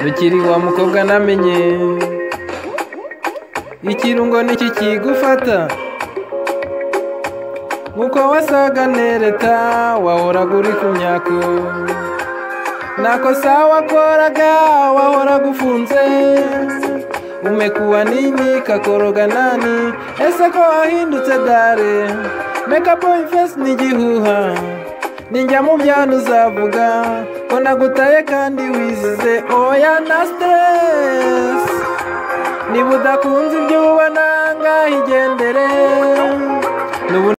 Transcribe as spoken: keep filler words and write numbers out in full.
ukiri wa mukobwa namenye ikirungo niki kigufata nkuko wasaga nereta wahoraga uri ku myako nakosa wakoraga wahoraga ufunze umekuwa nini kakoroga nani ese ko wahindutse dare make up on face nigihuha ninjya mu byano uzavuga ko nagutaye kandi wizize oya na stress niba udakunze ibyo ubona ngaho igendere.